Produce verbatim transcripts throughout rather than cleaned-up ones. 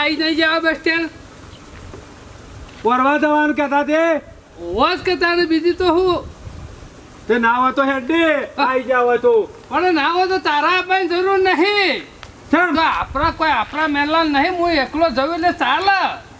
આવી નહીં જવા બસ સ્ટેન્ડ પરવા જવાનું કહેતા તે વોસ કહેતા ને બીજી તો હું તે ના હોય તો હેડ દે આવી જાવ તો પણ ના હોય તો તારા આપવાની જરૂર નહીં કેમ તો આપણા કોઈ આપણા મેલા નહીં હું એકલો જવું એટલે ચાલે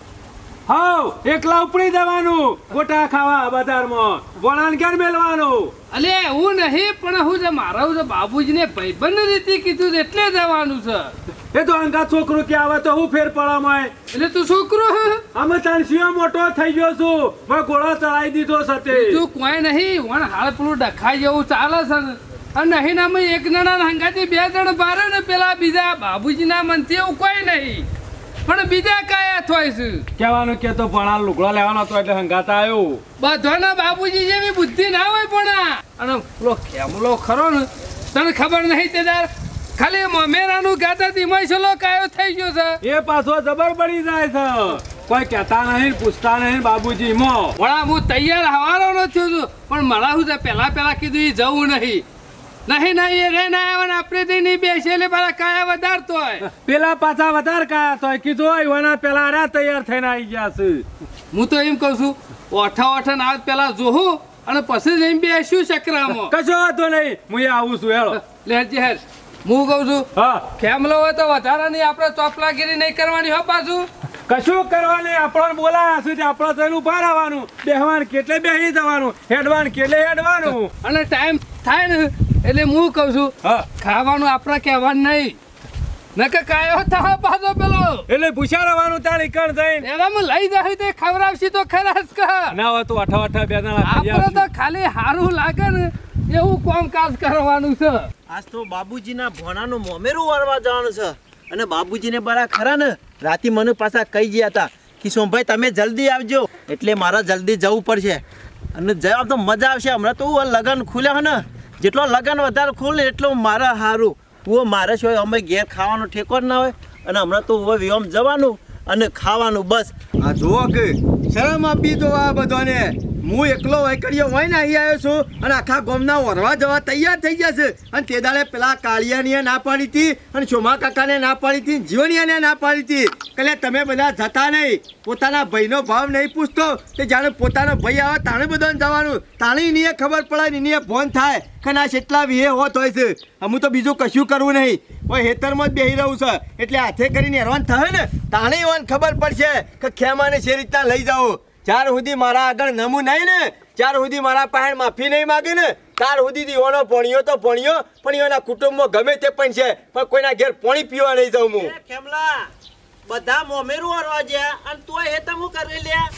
હાવ એકલા ઉપડી જવાનું ગોટા ખાવા બજારમાં વણાન ઘેર મેલવાનું અલે એવું નહીં પણ હું છે મારા હું બાબુજીને ભાઈબંધ રીતે કીધું છે એટલે જવાનું છે એ તો અંગા છોકરો કે આવે તો હું ફેર પડામાય એટલે તું છોકરો અમે તાણ સિયો મોટો થઈ ગયો છું મેં ઘોડો ચડાવી દીધો સાથે તું કોઈ નહીં વણ હાલ પેલું ડખાઈ જેવું ચાલે છે ને અને નહીં ના એક જણા હંગાથી બે જણ બારે ને પેલા બીજા બાબુજીના મનથી એવું કોઈ નહીં પણ બીજા કયા થોય છે કહેવાનું કે તો ભણા લુગડો લેવાનો હતો એટલે હંગાતા આવ્યો બધાના બાબુજી જેવી બુદ્ધિ ના હોય પણ અને પેલો ખેમલો ખરો ને તને ખબર નહીં તે તાર ખાલી મમેરાનું ગાતા ધીમાઈ છલો કાયો થઈ ગયો છે એ પાછો જબર પડી જાય છે કોઈ કહેતા નહીં પૂછતા નહીં બાબુજી મો વળા હું તૈયાર હવાનો ન થયો છું પણ મારા હું પેલા પેલા કીધું એ જવું નહીં નહીં નહીં એ રે ના આવે ને આપણે તો નહીં બેસે એટલે પેલા કાયા વધારતો હોય પેલા પાછા વધારે કાયા તો કીધું હોય વના પેલા રા તૈયાર થઈને આવી ગયા છે હું તો એમ કહું છું ઓઠા ઓઠા ના પેલા જોહું અને પછી જઈને બેસ્યું ચક્રામાં કશો વાંધો નહીં હું આવું છું હેલો લેજે હેર હું કહું છું હા ખેમલો હોય તો વધારાની આપણે ચોપલાગીરી નહીં કરવાની હો પાછું કશું કરવાની આપણને બોલાયા છે આપણે તેનું ઉભા રહેવાનું બેહવાન કેટલે બેસી જવાનું હેડવાન કેટલે હેડવાનું અને ટાઈમ થાય ને એટલે હું કહું છું હા ખાવાનું આપણે કહેવાનું નહીં નકે કાયો થા પાછો પેલો એટલે પૂછા રહેવાનું તાળી કણ જઈને એના હું લઈ જાય તે ખવડાવશી તો ખરા જ કા ના હોય તો અઠા અઠા બે જણા આપણે તો ખાલી સારું લાગે ને એવું કામકાજ કરવાનું છે આજ તો બાબુજીના ભોણાનું મોમેરું વારવા જવાનું છે અને બાબુજીને બરા ખરા ને રાતે મને પાછા કહી ગયા હતા કે સોમભાઈ તમે જલ્દી આવજો એટલે મારા જલ્દી જવું પડશે અને જવાબ તો મજા આવશે હમણાં તો લગન ખુલ્યા ને જેટલો લગન વધારે ખુલે એટલો મારા સારું હું મારે શું અમે ઘેર ખાવાનો ઠેકો જ ના હોય અને હમણાં તો હવે વિવામ જવાનું અને ખાવાનું બસ આ જુઓ કે શરમ આપી દો આ બધાને હું એકલો વૈકડીયો હોય ને અહીં આવ્યો છું અને આખા ગામના વરવા જવા તૈયાર થઈ ગયા છે અને તે દાડે પેલા કાળિયાની ના પાડી હતી અને સોમા કાકાને ના પાડી હતી જીવણિયાને ના પાડી હતી એટલે તમે બધા જતા નહીં પોતાના ભાઈનો ભાવ નહીં પૂછતો તે જાણે પોતાનો ભાઈ આવે તાણે બધાને જવાનું તાણે એની ખબર પડે એની ભોન થાય કે ના કેટલા વિહે હોત હોય છે હું તો બીજું કશું કરવું નહીં કોઈ હેતરમાં જ બેસી રહ્યું છે એટલે હાથે કરીને હેરવાન થાય ને તાણે એવાને ખબર પડશે કે ખેમાને છે રીતના લઈ જાઓ ચાર સુધી મારા આગળ નમું નહીં ને ચાર સુધી મારા પાસે માફી નહીં માગે ને તાર સુધી દીવાનો પોણીઓ તો પોણીઓ પણ એના કુટુંબમાં ગમે તે પણ છે પણ કોઈના ઘેર પાણી પીવા નહીં જાઉં હું ખેમલા બધા મોમેરું વારવા ગયા અને તું એ તો હું કરી લ્યા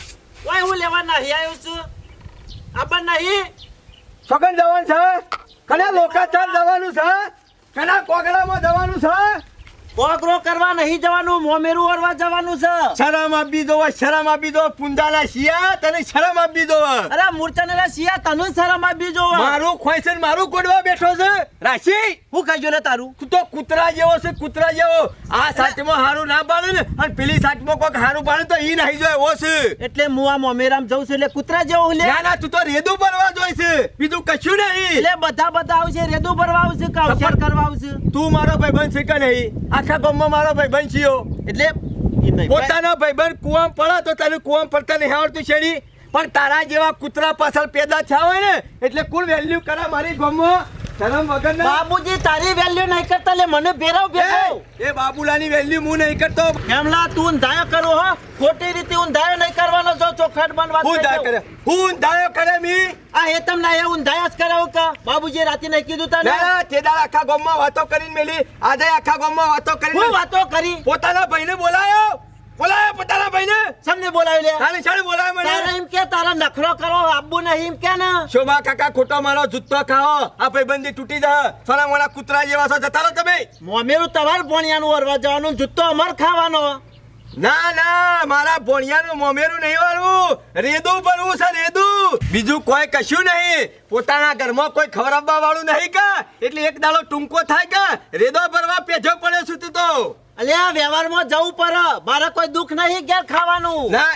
ઓય હું લેવા નહીં આવ્યો છું આબર નહીં સગન જવાનું છે કના લોકાચાર જવાનું છે કના કોગળામાં જવાનું છે કોગરો કરવા નહીં જવાનું મોમેરું વારવા જવાનું છે શરમ આપી દો શરમ આપી દો પુંજાના શિયા તને શરમ આપી દો અરે મૂર્છાના શિયા તને શરમ આપી જો મારું ખોઈસન મારું કોડવા બેઠો છે રાશી હું કહીજો ને તારું તું તો કૂતરા જેવો છે કૂતરા જેવો આ સાચમાં હારું ના પાડે ને અને પેલી સાચમાં કોક હારું પાડે તો ઈ નહીં જોય એવો છે એટલે હું આ મોમેરામ જઉં છું એટલે કૂતરા જેવો લે ના ના તું તો રેદું ભરવા જોઈ છે બીજું કશું નહીં એટલે બધા બધા આવશે રેદું ભરવા આવશે કે અવસર કરવા આવશે તું મારો ભાઈબંધ છે કે નહીં આખા ગામમાં મારો ભાઈબંધ છીયો એટલે પોતાનો ભાઈબંધ કુવામ પડે તો તને કુવામ પડતા નહીં આવડતું છેડી પણ તારા જેવા કૂતરા પાછળ પેદા થયા હોય ને એટલે કોણ વેલ્યુ કરે મારી ગામમાં શરમ વગર ના બાબુજી તારી વેલ્યુ નહીં કરતા લે મને ભેરાવ ભેરાવ એ બાબુલાની વેલ્યુ હું નહીં કરતો કેમલા તું ઊંધાયો કરો હો ખોટી રીતે ઊંધાયો નહીં કરવાનો જો ચોખટ બનવા હું ઊંધાયો કરે હું ઊંધાયો કરે મી આ એ તમને એ ઊંધાયો જ કરાવ કે બાબુજી રાતે નહીં કીધું તને ના તે દાડા આખા ગામમાં વાતો કરીને મેલી આજે આખા ગામમાં વાતો કરીને હું વાતો કરી પોતાના ભાઈને બોલાયો બોલાયો પોતાના ભાઈને સમને બોલાવી લે તારે શાળે બોલાય મને તારે એમ કે તારા નખરો કરો આબુ નહીં એમ કે ને શોભા કાકા ખોટો મારો જુત્તો ખાઓ આ ભાઈબંધી તૂટી જાય સોના મોના કૂતરા જેવા છો જતા રહો તમે મોમેરું તમાર ભોણિયાનું વરવા જવાનું જુત્તો અમાર ખાવાનો ના ના મારા ભોણિયાનું મોમેરું નહીં વાળવું રેદું ભરવું છે રેદું બીજું કોઈ કશું નહીં પોતાના ઘરમાં કોઈ ખવડાવવા વાળું નહીં કા એટલે એક દાડો ટૂંકો થાય કા રેદો ભરવા પેજો પડ્યો છું તું તો અલે આ વ્યવહારમાં જવું પડે મારે કોઈ દુઃખ નહીં ઘેર ખાવાનું ના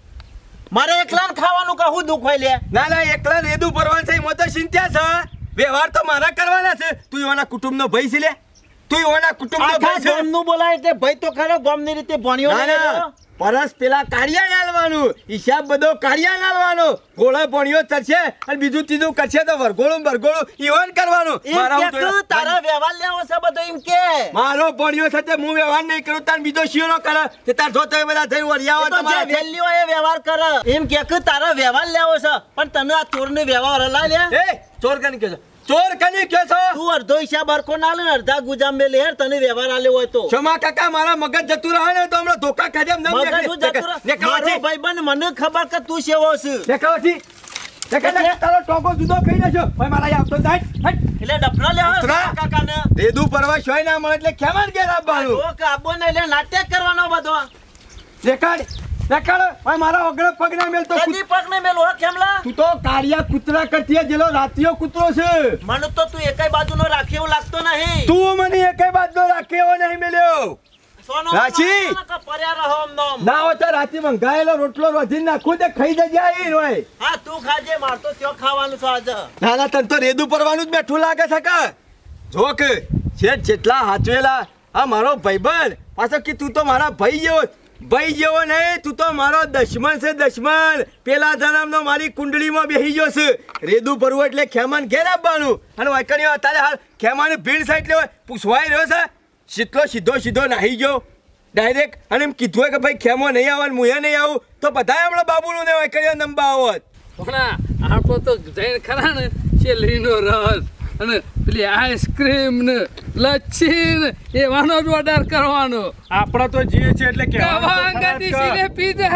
મારે એકલા ખાવાનું કે હું દુઃખ હોય લે ના ના એકલા રેદું ભરવાનું છે એમાં તો ચિંતા છે વ્યવહાર તો મારા કરવાના છે તું એના કુટુંબનો ભાઈ છે લે તું ઓના કુટુંબનો આખા ભાઈ છે ગામનું બોલાય એટલે ભાઈ તો ખરો ગામની રીતે ભણ્યો ના, નહીં ના. રહ્યો. પરસ પેલા કાળિયા નાલવાનું હિસાબ બધો કાળિયા નાલવાનો ગોળો ભણ્યો ચડશે અને બીજું ત્રીજું કરશે તો વરગોળું બરગોળું ઈવન કરવાનું એમ મારા કે હું તું તો- તારા વ્યવહાર લેવો છે બધો એમ કે મારો ભણ્યો છે તે હું વ્યવહાર નહીં કરું તાર બીજો શિયો કરે તે તાર જો તમે બધા જઈ વરિયાવો એ તો જે તમારા વેલ્યુ હોય એ વ્યવહાર કરે એમ કે કે તારા વ્યવહાર લેવો છે પણ તને આ ચોરનો વ્યવહાર હલા લે એ ચોર કને કે ચોર કને કે છો તું અડધો હિસાબ હરખો ના લે ને અડધા ગુજામ બે લેર તને વ્યવહાર આલ્યો હોય તો ક્ષમા કાકા મારા મગજ જતું રહે ને તો હમણાં ધોકા ખાજે એમ નમ મગજ શું જતું રહે? મારો ભાઈબંધ મને ખબર કે તું સેવો છે દેખાવથી દેખાડે તારો ટોકો જુદો ખાઈ નાખ્યો ભાઈ મારા અહીં આવતો જાય હટ. એટલે ડફરા લેવા ડફરા? કાકાને રેદુ પરવા શોય ના મળે એટલે ખેમાન ઘેર આવવાનું જો કે આબો ને એટલે નાટક કરવાનો બધો દેખાડ દેખાડ ભાઈ મારા વગર પગ ના મેલતો કદી પગ ને મેલો હો ખેમલા તું તો કાળિયા કૂતરા કરતી જેલો રાતિયો કૂતરો છે મને તો તું એકેય બાજુનો રાખે એવું લાગતો નહીં તું મને એકેય બાજનો રાખે એવો નહીં મેલ્યો સોનો રાશી! કે પર્યા રહો આમ નોમ. ના હોય તો રાતે મંગાયેલો રોટલો રોજી નાખું તે ખાઈ જજે આઈ રોય હા તું ખાજે માર તો ત્યાં ખાવાનું છે આજે ના ના તને તો રેદુ પરવાનું જ બેઠું લાગે છે કે જો કે શેઠ જેટલા હાચવેલા આ મારો ભાઈબંધ પાછો કે તું તો મારા ભાઈ જેવો ભાઈ જેવો નહીં તું તો મારો દશમન છે દશમન પેલા જન્મનો મારી કુંડળીમાં બેસી ગયો છે રેદુ પરવું એટલે ખેમાન ઘેર આપવાનું અને વાયકણીઓ અત્યારે હાલ ખેમાની ભીડ સાઈડ લેવા પૂછવાઈ રહ્યો છે સીધો સીધો સીધો નાહી ગયો ડાયરેક્ટ અને એમ કીધું હોય કે ભાઈ ખેમો નહીં આવવાનું મુએ નહીં આવું તો બધા હમણાં બાબુનું ને વાયકણીઓ નંબા આવત પણ આપણો તો જઈને ખરા ને શેરડીનો રસ અને પેલી આઈસ્ક્રીમ ને લચ્છી ને એવાનો જ ઓર્ડર કરવાનો આપણે તો જીએ છે એટલે કે કવાંગાથી સીધે પીધે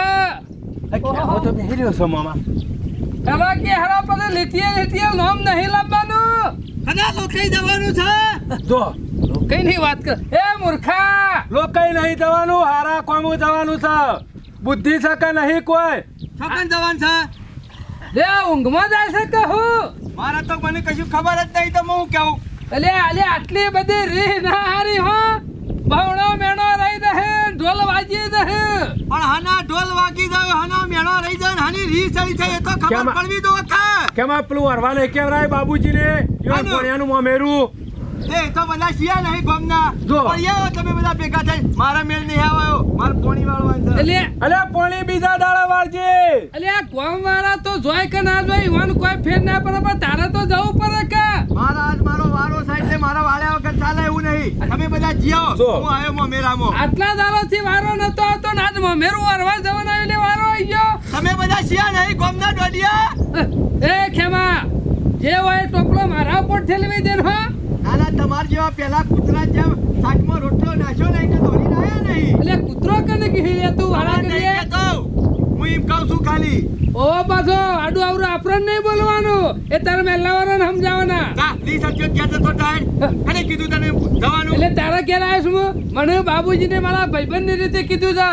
ખેમો તો બેહી રહ્યો છો મામા કવા કે હરા પર લેતીએ લેતીએ નામ નહીં લાવવાનું કના લોકઈ જવાનું છે જો કઈ નહીં વાત કર એ મૂર્ખા લોકઈ નહીં જવાનું હારા કોમું જવાનું છે બુદ્ધિ છે કે નહીં કોઈ છકન જવાન છે લે ઊંઘમાં જાય છે કહું મારા તો મને કશું ખબર જ નહીં તો હું કેવું અલે અલે આટલી બધી રીહ ના હારી હો બહુણો મેણો રહી દે ઢોલ વાજી દે પણ હાના ઢોલ વાગી જાય હાના મેળો રહી જાય ને હાની રી ચડી જાય એ તો ખબર કેમ? પડવી દો વખત કેમાં પેલું હરવાને કેવરાય બાબુજીને યો આનું. કોણિયાનું મોમેરું એ તો બધા શિયા નહીં ગમના જો. પણ આવો તમે બધા ભેગા થઈ મારા મેળ નહીં આવ્યો મારે પોણી વાળવાનું છે અલે અલે પોણી બીજા દાડા વાળજે અલે આ કોમ વાળા તો જોય કે ના જોય ઈવન કોઈ ફેર ના પડે પણ તારે તો જવું પડે કે મારા આજ મારો વારો સાઈડ છે મારા વાળ્યા વગર ચાલે એવું નહીં તમે બધા જીઓ જો. હું આવ્યો મોમેરામાં આટલા દાડાથી વારો નતો આવતો ને આજ મેરું વારવા જવાનો એટલે વારો આવી ગયો તમે બધા શિયા નહીં ગમના દોડિયા એ ખેમા જે હોય ટોપલો મારા ઉપર ઠેલવી દે હો નાના તમાર જેવા પેલા કૂતરા જેમ શાકમાં રોટલો નાખ્યો નહીં કે દોડીને આયા નહીં એટલે કૂતરો કને કીધી લે તું વાળા નહીં કરીએ કહેતો. હું એમ કહું છું ખાલી ઓ પાછો આડું આવડું આપણ નહીં બોલવાનું એ તારે મેલા વાળાને સમજાવવાના જા લી સત્યો ક્યાં જતો ટાઈમ કને કીધું તને જવાનું એટલે તારા ક્યારે આવ્યો છું હું? મને બાબુજીને મારા ભાઈબંધની રીતે કીધું છે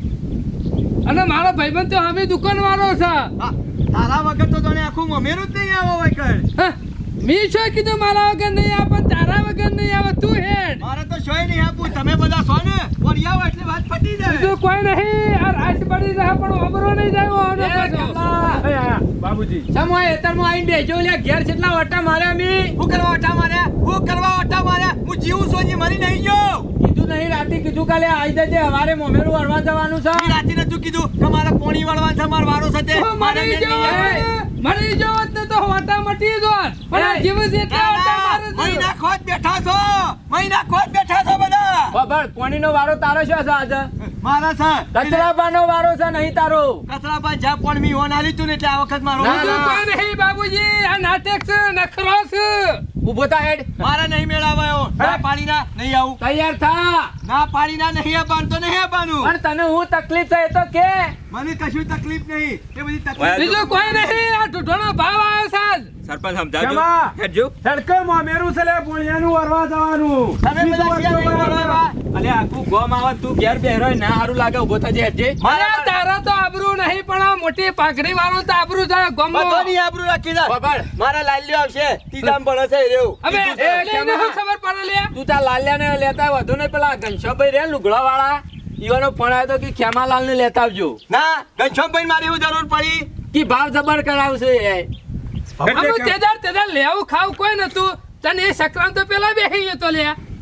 અને મારો ભાઈબંધ તો હવે દુકાન વાળો છે હા, તારા વગર તો તને આખું મમેરું જ નહીં આવો હોય કઈ હા, મેં શું કીધું મારા વગર નહીં આવે તારા વગર નહીં આવે તું હેડ મારે તો શોય નહીં આપવું તમે બધા છો ને પણ આવો એટલે વાત પતી જાય બીજું કોઈ નહીં આ રાસ પડી રહે પણ અમરો નહીં જાય આનો પાછો. એ આયા, બાબુજી સમય એતરમાં આઈને બેજો લે ઘેર કેટલા વટા માર્યા મી હું કરવા ઓટા માર્યા હું કરવા ઓટા માર્યા હું જીવું છું હજી મરી નહીં ગયો કીધું નહીં રાતે કીધું કાલે આવી જજે હવારે મોમેરું વળવા જવાનું છે ઈ રાતે નતું કીધું કે મારે પોણી વાળવાનું છે મારો વારો સાથે ઓ, મરી જાઓ મરી જાઓ જ ને તો વટા મટી જોત પણ આ જીવ છે એટલા વટા મારે છે. મહિના ખોટ બેઠા છો મહિના ખોટ બેઠા છો બધા બાબા પાણીનો વારો તારો છે આજે મારા છે કચરાબાનો વારો છે નહીં તારો કચરાભાઈ જ્યાં પણ મી હોન આલી તું ને એટલે આ વખત મારો બીજું કોઈ નહીં બાબુજી આ નાટક છે નખરો છે ઊભો થા હેડ મારા નહીં મેળાવાયો ના પાણીના નહીં આવું તૈયાર થા ના પાણીના નહીં આવવાનું તો નહીં આવવાનું પણ તને હું તકલીફ છે એ તો કે મને કશું તકલીફ નહીં એ બધી તકલીફ બીજું કોઈ નહીં આ ઢૂંઢોનો ભાવ આવ્યો સાજ સરપંચ કેમાં? સમજાવજો હેડજો હેડકે મોમેરું છે લે પોણિયાનું વરવા જવાનું તમે બધા શિયા નહીં વળવા. અલે આખું ગોમ આવે તું ઘેર બેહરો ના સારું લાગે ઉભો થજે હેડજે અરે તારા તો આબરૂ નહીં પણ આ મોટી પાઘડી વાળો તો આબરૂ થાય ગમો બધો નહીં આબરૂ રાખી દે. બાબા મારા લાલ્યો આવશે ત્રીજામ ભણે છે રેવું હવે એ, એટલે એને કેમાં? શું ખબર પડે લે તું તાર લાલ્યા ને લેતા વધુ ને પેલા ઘનશ્યામભાઈ રે લુગડા વાળા ઈવાનો ફોન આવ્યો તો કે ખેમાલાલ ને લેતા આવજો ના ઘનશ્યામભાઈ મારી એવું જરૂર પડી કે ભાવ જબર કરાવશે એ અમે તેદાર તેદાર લેવું ખાવ કોઈ નતું તને એ સંક્રાંત તો પેલા બેહી ગયો તો લે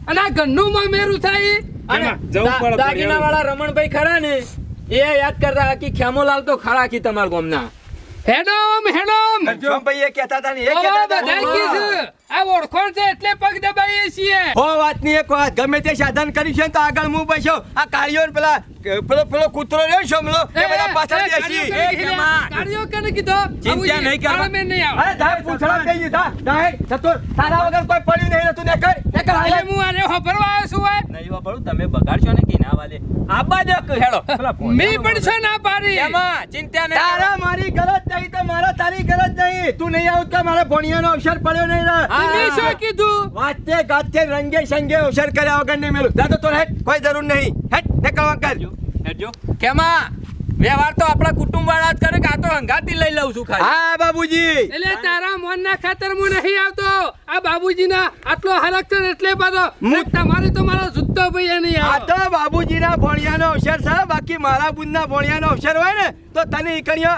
અને આ ઘરનું મામેરું થાય અને કેમાં? જવું દા- પડે દાગીના વાળા રમણભાઈ ખરા ને એ યાદ કરતા કે ખેમોલાલ તો ખરા કી તમારા ગામના હેડમ હેડમ ઘનશ્યામભાઈ એ કહેતા હતા ને એ ઓ કહેતા બધા હતા કી છે આ ઓળખોણ છે એટલે પગ દબાઈએ છીએ હો વાતની એક વાત ગમે તે સાધન કર્યું છે ને તો આગળ હું બેસ્યો આ કાળિયો ને પેલા પેલો પેલો કૂતરો રહ્યો ને શમલો એ બધા પાછળ બેસી એ કેમાં? કાર્યો કને કીધો ચિંતા નહીં કરવા. મેં નહીં આવ અરે ધાય પૂછડા થઈ ગઈ ધા ધાય ચતુર તારા વગર કોઈ પડ્યું નહીં ને તું ને કર ને કર એટલે હું આરે હોભરવા આવ્યો છું હોય નહીં વાપરું તમે બગાડશો ને કે ના વાલે આબા દે હેડો મેં પણ છે ના પાડી એમાં ચિંતા નહીં તારા મારી ગરજ નહીં તો મારા તારી ગરજ નહીં તું નહીં આવું તો મારા ભણિયાનો અવસર પડ્યો નહીં ને હા. મેં શું કીધું વાતે ગાતે રંગે સંગે અવસર કર્યા વગર નહીં મેલું જા તો તોર હેટ કોઈ જરૂર નહીં હેટ નીકળવા કર હેડજો કેમાં વ્યવહાર તો આપણા કુટુંબ વાળા જ કરે કે આ તો હંગાતી લઈ લઉં છું ખાલી હા બાબુજી એટલે તારા મોનના ખાતર હું નહીં આવતો આ બાબુજીના આટલો હરક છે ને એટલે પાછો હું- તમારે તો મારો જુત્તો ભાઈ નહીં આ આવે તો બાબુજીના ભણિયાનો અવસર છે બાકી મારા બુનના ભણિયાનો અવસર હોય ને તો તને ઈકણીઓ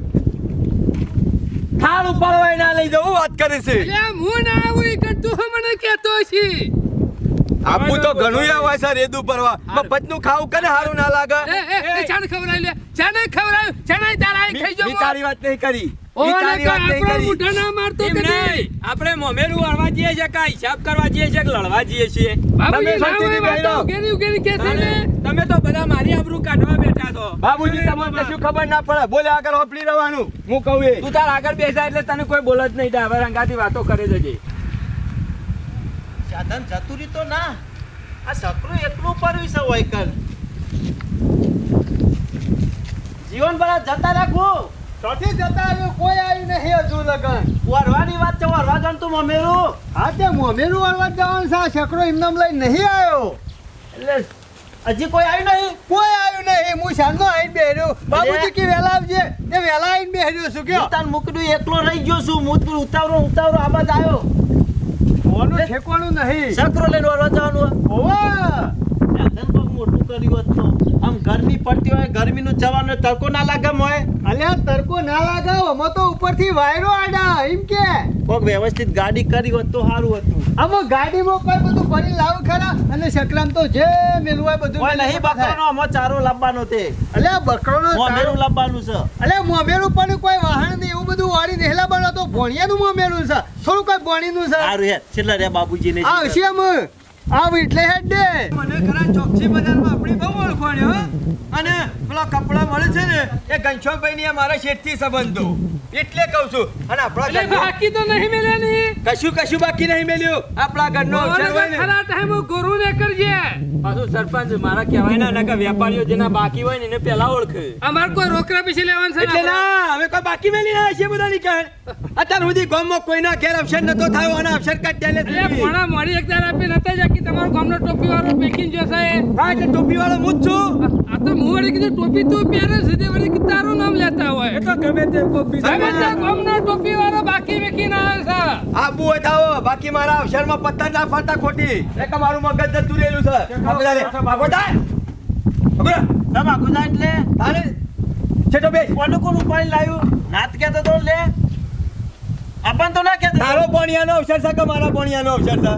થાળ ઉપાડવા ના લઈ જવું વાત કરે છે એટલે હું ના આવું ઈ કરતું હું મને કહેતો છી આપું તો ઘણું હોય છે રેદુ પરવા મફતનું ખાવું કરે હારું ના લાગે એ એ એ ચાને ખવડાવી લે ચાને ખવડાવી ચાને તારા આઈ ખાઈ જો મી તારી વાત નહીં કરી ઓ મી ને તારી વાત નહીં આપણો કરી મુઠા ના મારતો એમ કે નહીં આપણે મોમેરું વાળવા જઈએ છીએ કા હિસાબ કરવા જઈએ છીએ કે લડવા જઈએ છીએ બાબુજી તમે ના શાંતિથી હોય બેહી રહો. વાતો ઉગેરી ઉગેરી કે છે ને તમે તો બધા મારી આબરૂ કાઢવા બેઠા છો બાબુજી તમને કશું ખબર ના પડે બોલે આગળ હોપલી રહેવાનું હું કહું એ તું તાર આગળ બેસા એટલે તને કોઈ બોલ જ નહીં ડ્રાઈવર અંગાથી વાતો કરે જજે સાધન જતુરી તો ના આ સકરું એટલું પડ્યું છે વહીકલ જીવન ભરા જતા રાખવું ચોથી જતા આવ્યો કોઈ આવ્યું નહીં હજુ લગન વરવાની વાત છે વરવા જાણ તું મમેરું હા તે મોમેરું વાળવા જવાનું છે આ છકરો એમનામ લઈ નહીં આવ્યો એટલે હજી કોઈ આવ્યું નહીં કોઈ આવ્યું નહીં હું શાંતો આવીને બેહ્યો બાબુજી કે વહેલા આવજે તે વહેલા આવીને બેહ્યો છું કયો તાન મુકડું એકલો રહી ગયો છું હું તું ઉતાવરો ઉતાવરો આ બાજ આવ્યો કોનું ઠેકવાનું નહીં સકરો લઈને વરવા જવાનું ઓવા સાધન કોક મોટું કર્યું હોત તો આમ ગરમી પડતી હોય ગરમીનું જવાનું તડકો ના લાગે મોય અલ્યા તડકો ના લાગાવ અમે તો ઉપરથી વાયરો આડા એમ કે કોક વ્યવસ્થિત ગાડી કરી હોત તો સારું હતું આમાં ગાડીમાં કોઈ બધું ભરી લાવ ખરા અને સકરામ તો જે મેલું હોય બધું કોઈ નહીં બકરાનો આમાં ચારો લાવવાનો તે અલ્યા બકરોનો મોમેરું લાવવાનું છે અલ્યા મોમેરું પણ કોઈ વાહન ને એવું બધું વાળી નેહલા બનો તો ભણિયાનું મોમેરું છે થોડું કોઈ ભણીનું છે સારું હે છેલ્લા રે બાબુજીને આવશે અમે આવ એટલે હેડ દે મને ખરા ચોકસી બજારમાં આપણી બહુ ઓળખવાની હો અને પેલા કપડા મળે છે ને એ ઘનશ્યામભાઈ ની મારા શેઠથી સંબંધો એટલે કહું છું અને આપણા એટલે ઘરનો બાકી તો નહીં મેલ્યાની કશું કશું બાકી નહીં મેલ્યું આપણા ઘરનો અવસર હોય ને ખરા ટાઈમ ગુરુ ને કરજે પાછું સરપંચ મારા કહેવાય ના નકા વેપારીઓ જેના બાકી હોય ને એને પહેલા ઓળખે અમાર કોઈ રોકડા પીછે લેવાનું છે ને એટલે આપણે? ના અમે કોઈ બાકી મેલી ના છે બધા નીકળ અત્યાર સુધી ગામમાં કોઈના ઘેર અવસર નતો થયો અને અવસર કાઢી એટલે લે પોણા મોડી એક દાડા આપી નતા જા કે તમારો ગામનો ટોપી વાળો પેકિંગ જોશે હા એટલે ટોપી વાળો હું જ છું આ તો હું વળી કીધું ટોપી તું પહેરે છે તે વળી કે તારું નામ લેતા હોય એ તો ગમે તે કોક બીજા ગમે તે ગામનો ટોપી વાળો બાકી વેકીને આવે છે આબુ હોય થાઓ બાકી મારા અવસરમાં પત્તર ના ફરતા ખોટી એક મારું મગજ જતું રહેલું છે આગળ રે આગળ થાય આગળ સમ આખું જાય એટલે તારે છેટો બે કોનું કોનું ઉપાડી લાવ્યું નાત કહેતો તો લે આપણ તો ના કહેતો તારો ભણિયાનો અવસર છે કે મારા ભણિયાનો અવસર છે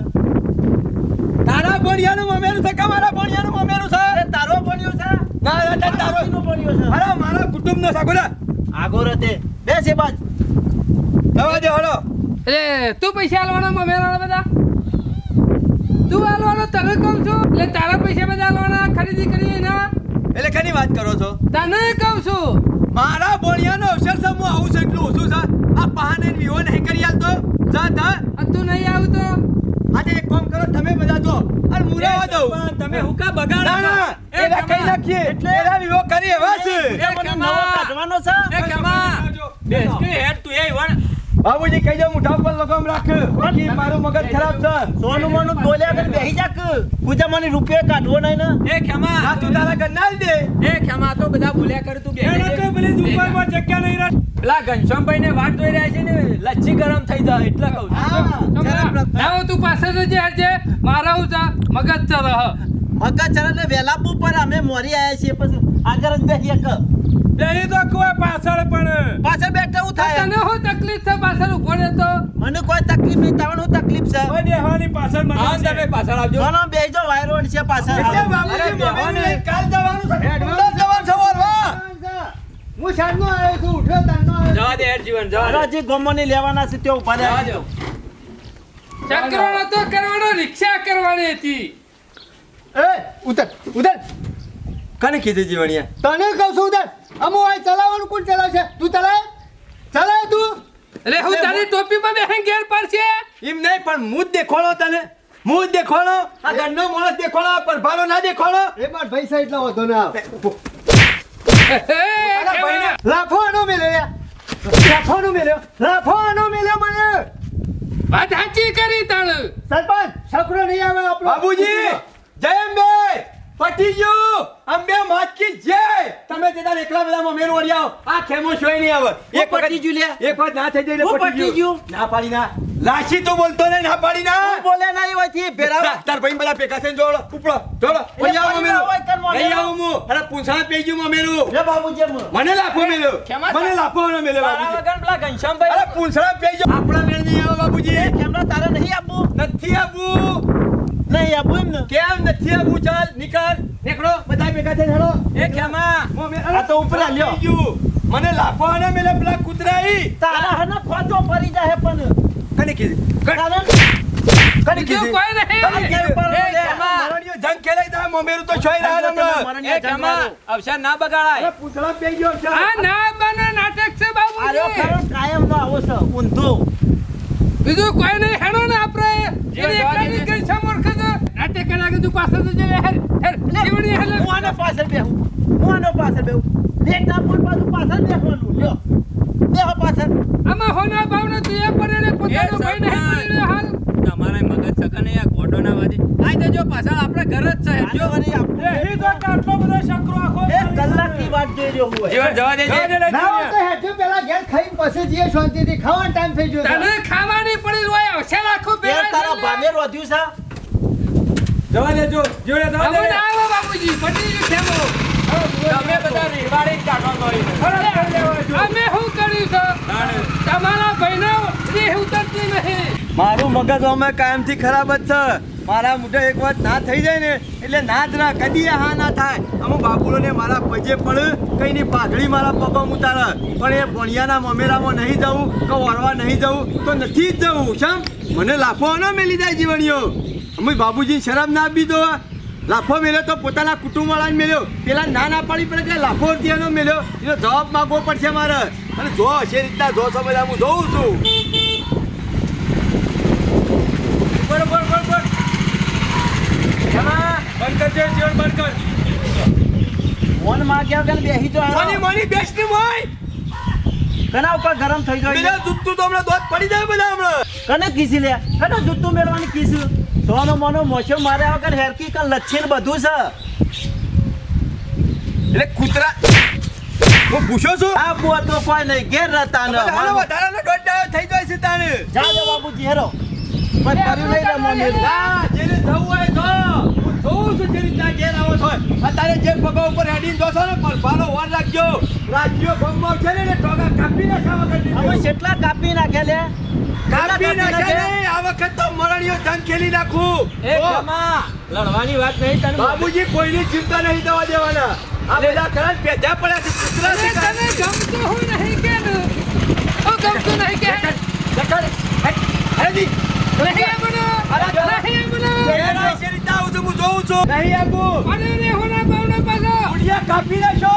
તારા ભણિયાનું મમેરું છે કે મારા ભણિયાનું મમેરું છે અરે તારો ભણ્યો છે ના ના તારો તારો ભણ્યો છે અરે મારા કુટુંબનો સાગોડા આગો રતે બેસ એ બાજ દવા દે હળો એટલે તું પૈસા આલવાના મમેરા બધા તું આલવાનો તને કહું છું એટલે તારા પૈસા બધા આલવાના ખરીદી કરી એના એટલે કની વાત કરો છો તને કહું છું મારા ભણિયાનો અવસર છે હું આવું છું એટલું ઓછું છે આ પહાને વિવો નહીં કરી આલતો જા તા આ તું નહીં આવતો આજે એક કામ કરો તમે બધા જો અને મુરાવા દઉં પણ તમે હું કા બગાડો ના છો? ના એ એના કઈ ખેમા, નાખીએ એટલે એના વિવો કરી એવા છે એ મને ખેમા. નવો કાઢવાનો છે એ ખેમા. બેસ કે હેડ તું એ વણ. બાબુજી કહી દો મુઠા ઉપર લગામ રાખ બાકી મારું મગજ ખરાબ છે સોનું મોનું બોલ્યા કરી બેહી જાક પૂજા મને રૂપિયા કાઢવો નહીં ને એ ખેમા. આ તું તારા ઘર ના દે એ ખેમા તો બધા બોલ્યા કર તું બેસી એના તો જા. પેલી દુકાનમાં જગ્યા નહીં રહે પેલા ઘનશ્યામભાઈ ને વાટ જોઈ રહ્યા છે ને લચ્છી ગરમ થઈ જાય એટલે કહું છું. ના તું પાસે જજે હરજે મારા હું જા મગજ ચરહ મગા ચરણ વેલાપુ પર અમે મોરી આયા છીએ પછી આગળ જ બેસી એક બેહી તો કોઈ પાછળ પણ પાછળ બેઠા હું થાય તને શું તકલીફ છે પાછળ ઉભો રહે તો મને કોઈ તકલીફ નહીં તમને શું તકલીફ છે કોઈ બેહવાની પાછળ હા મજા તમે છે. પાછળ આવજો જોનો બેજો વાયરોડ છે પાછળ એટલે અરે બાબુજી બેહવાની. મમ્મીને કાલ જવાનું છે એડવાન્સ જવાનું છે બોલવા. હું સાંજનો આવ્યો છું ઉઠ્યો તારનો આવ્યો છું. જવા દે હેડ જીવન જવા દે હરાજી ગોમોની લેવાના છે તે ઉભા જવા રહે દો ચક્રો નતો કરવાનો રિક્ષા કરવાની હતી એ ઉતર ઉતર કને કીધું જીવણિયા તને કહું છું ઉતર અમુ આ ચલાવવાનું કોણ ચલાવશે તું ચલાય ચલાય તું એટલે હું તારી ટોપીમાં બેહીને ઘેર પડશે એમ નહીં પણ હું જ દેખોડો તને હું જ દેખોડો આ ઘરનો માણસ દેખોડો પર ભાડો ના દેખોડો એ માર પૈસા એટલા વધો ના લાફોનો મેલ્યો લાફોનો મેલ્યો લાફોનો મેલ્યો મને વાત સાચી કરી તાણ સરપંચ છોકરો નહીં આવે આપણો બાબુજી જયંતભાઈ પટી ગયું અંબે માતકી જય તમે જતા એકલા બધા મેર ઓડિયાઓ આ ખેમો શોય નહીં આવે એક પટી ગયું લ્યા. એક વાત ના થઈ જાય હું એટલે પટી ગયું. ના પાડી ના લાશી તો બોલતો ને ના પાડી ના હું બોલે ના એવાથી ભેરા તાર ભાઈ બધા પેકા થઈને જોડો ઉપડો જોડો ઓય આવો પડી મેરો હોય કર મોમેરું. નહીં આવું હું અરે પૂંછા પે ગયું મમેરું લે બાબુજી મો મને લાફો મેલ્યો ખેમા મને લાફો ન મેલ્યો તારા બાબુજી વગર પેલા ઘનશ્યામભાઈ અરે પૂંછડા પે ગયો આપણા મેળ નહીં આવે બાબુજી કેમના તારે નહીં આપવું નથી આવું નહીં આપવું એમ ને કેમ નથી આવું ચાલ નીકળ નીકળો બધા ભેગા થઈને હેડો એ ખેમા આ તો ઉપરા લ્યો. મને લાફો આને મેલે પેલા કૂતરાઈ તારા હને ખોટો પડી જાય પણ કને કીધી તારે કને બીજું કોઈ નહીં તારે કેમ પર એ લે ખેમા. મરણિયો જંગ ખેલાઈ તા મોમેરું તો છોઈ રહ્યા હમણાં એ ખેમા અવસર ના બગાડાય અરે પૂંછડા પે ગયો છે આ ના બને નાટક છે આર્યો બાબુજી ખરો કાયમ નો આવો છે ઊંધો બીજું કોઈ નહીં હેડો ને આપણે જે એને જવા એકલાની દેજે. કઈ સમોર ખજો નાટક કર્યા કે તું પાછળ તો જઈએ હેર હેર જીવણી હેલે હું આનો પાછળ બેહું હું આનો પાછળ બેહું લેટા પર પાછું પાછળ બેહવાનું લ્યો બેહો પાછળ આમાં હોના ભાવનો તું એ પડે ને પોતાનો ભાઈ નહીં પડે ને હાલ તમારે મગજ સકન આ ગોડો ના વાદે આઈ તો જો પાછળ આપણે ઘર જ છે આજો વળી આપણું બેહી તો આટલો બધો શકરો આખો એક કલાકની વાત જોઈ રહ્યો હું જીવન જવા દેજે જવા દે ને ના હોય તો હેઠું પેલા ઘેર ખાઈને પછી જઈએ શાંતિથી ખાવાનો ટાઈમ થઈ ગયો છે. તને ખાવાની પડી હોય આવશે રાખો બે તારા ભાગે રોધ્યું છે જવા દેજો જોડે જવા હવે દે ના આવો બાપુજી પટી ગયું ખેમો તમે બધા રીવાડી કાઢવા મળી ખરા કરી લેવા જો. અમે શું કર્યું છે તમારા ભાઈનો રીહ ઉતરતી નહીં મારું મગજ અમે કાયમથી ખરાબ જ છે મારા મોઢે એક વાત ના થઈ જાય ને એટલે ના જ ના કદી હા ના થાય અમુક બાબુલોને મારા પજે પણ કઈની પાઘડી મારા પગમાં ઉતારે પણ એ ભણિયાના મમેરામાં નહીં જવું કે વરવા નહીં જવું તો નથી જ જવું શમ મને લાફો ન મેલી જાય જીવણીઓ અમે બાબુજી શરાબ ના આપી દો લાફો મેલ્યો તો પોતાના કુટુંબવાળાને મેલ્યો પેલા ના ના પાડી પડે કે લાફો ત્યાંનો મેલ્યો એનો જવાબ માંગવો પડશે મારે અને જો હશે રીતના જો છો બધા હું જોઉં છું બરોબર બરોબર બંધ કરજે જીવન બંધ કર ફોન માં ગયા વગર બેહી જો મોની મોની બેસની મોય કના ઉપર ગરમ થઈ બીજા જાય દૂધ તો હમણાં દોત પડી જાય બધા હમણાં કને કીસી લે કને જૂતું મેળવાની કીસું સોનો મોનો મોછો માર્યા વગર હેરકી કન લચ્છીન બધું છે એટલે કૂતરા હું પૂછો છું આ બુઆ તો કોઈ નહીં ઘેર રહેતા ન હાલો વધારાનો દોઢ ડાયો થઈ જાય છે તાણે જા દે બાબુજી હેરો પણ કર્યું નહીં રે મોને હા જેને જવું હોય તો હું જોઉં છું જે રીતના ઘેર આવો છો અત્યારે જે પગા ઉપર હેડીને જોશો ને પણ ભાલો વાર રાખજો રાજ્યો ભંગમાં છે ને ટોગા કાપી નાખ્યા વગર અમે કેટલા કાપી નાખે લે કાપી નાખ્યા નહીં આ વખત તો મરણીયો જંગ ખેલી નાખું એ જો, ખેમા લડવાની વાત નહીં તને બાબુજી કોઈની ચિંતા નહીં થવા દેવાના આ બધા ખરા પેધા પડ્યા છે કૂતરા અરે શિકાર. તને ગમતું હું નહીં કે ને ઓ ગમતું નહીં કે લખડ, હેટ, હેડી. નહીં આપનો નહીં આપનો ઘેર આવી છે રીતના આવું છું, હું જોઉં છું. નહીં આપું. અને રે હોના ભાવનો પાછો ઉડિયા કાપી નાખશો.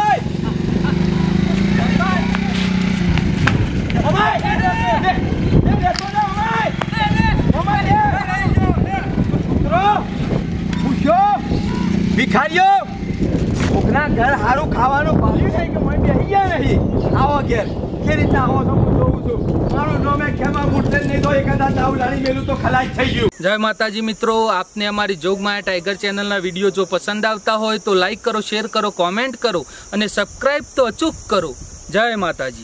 અમાય, એ, એ, એ, બેસો ને, અમાય. અમાય, એ, એ, એ, કૂતરો, ભૂસ્યો, ભિખારીઓ, કોકના ઘર હારું ખાવાનું ભાવ્યું નહીં કે મને બેસી ગયા નહીં. આવો ઘેર કે રીતના આવો છો હું જોઉં છું. મારું નામ એ ખેમા મૂર્છન નહીં તો એકાદા તાવ લાડી મેલું તો ખલાસ થઈ ગયું. જય માતાજી મિત્રો, આપને અમારી જોગમાયા ટાઈગર ચેનલના વિડીયો જો પસંદ આવતા હોય તો લાઈક કરો, શેર કરો, કોમેન્ટ કરો અને સબસ્ક્રાઈબ તો અચૂક કરો. જય માતાજી.